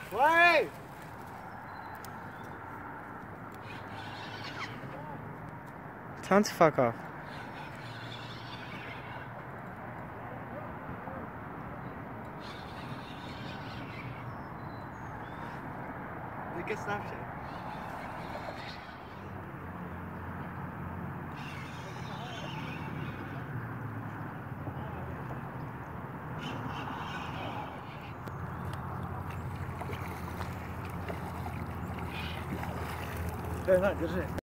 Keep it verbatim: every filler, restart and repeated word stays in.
Play! Tell him to fuck off. Look at Snapchat. Да, на, держи.